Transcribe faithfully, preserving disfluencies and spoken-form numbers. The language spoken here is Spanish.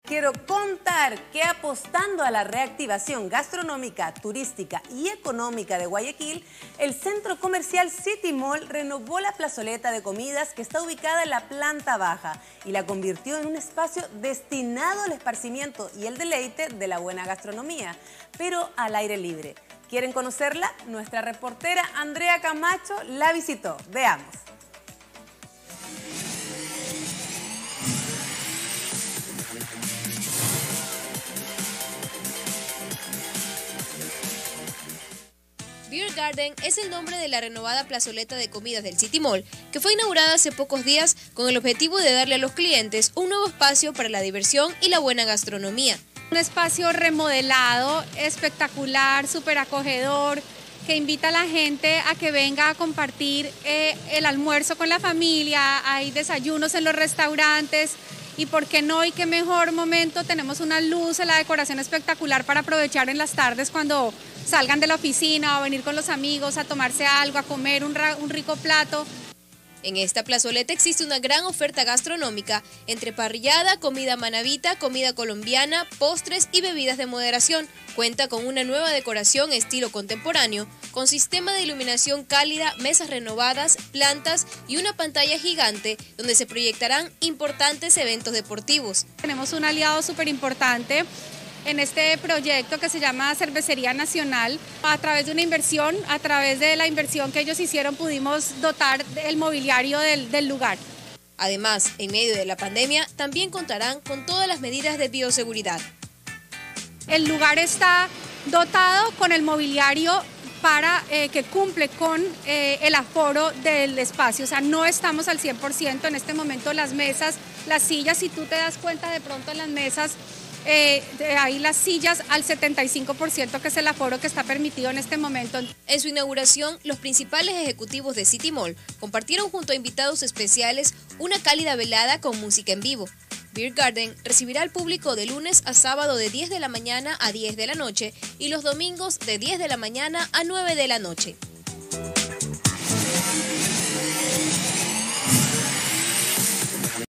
Quiero contar que apostando a la reactivación gastronómica, turística y económica de Guayaquil, el centro comercial City Mall renovó la plazoleta de comidas que está ubicada en la planta baja y la convirtió en un espacio destinado al esparcimiento y el deleite de la buena gastronomía, pero al aire libre. ¿Quieren conocerla? Nuestra reportera Andrea Camacho la visitó. Veamos. Beer Garden es el nombre de la renovada plazoleta de comidas del City Mall, que fue inaugurada hace pocos días con el objetivo de darle a los clientes un nuevo espacio para la diversión y la buena gastronomía. Un espacio remodelado, espectacular, súper acogedor, que invita a la gente a que venga a compartir eh, el almuerzo con la familia. Hay desayunos en los restaurantes y por qué no, y qué mejor momento, tenemos una luz, la decoración espectacular para aprovechar en las tardes cuando salgan de la oficina o a venir con los amigos a tomarse algo, a comer un, un rico plato. En esta plazoleta existe una gran oferta gastronómica entre parrillada, comida manabita, comida colombiana, postres y bebidas de moderación. Cuenta con una nueva decoración estilo contemporáneo, con sistema de iluminación cálida, mesas renovadas, plantas y una pantalla gigante donde se proyectarán importantes eventos deportivos. Tenemos un aliado súper importante en este proyecto que se llama Cervecería Nacional. A través de una inversión, a través de la inversión que ellos hicieron, pudimos dotar el mobiliario del, del lugar. Además, en medio de la pandemia, también contarán con todas las medidas de bioseguridad. El lugar está dotado con el mobiliario para eh, que cumple con eh, el aforo del espacio. O sea, no estamos al cien por ciento en este momento. Las mesas, las sillas, si tú te das cuenta de pronto en las mesas, Eh, ahí las sillas al setenta y cinco por ciento, que es el aforo que está permitido en este momento. En su inauguración, los principales ejecutivos de City Mall compartieron junto a invitados especiales una cálida velada con música en vivo. Beer Garden recibirá al público de lunes a sábado de diez de la mañana a diez de la noche y los domingos de diez de la mañana a nueve de la noche.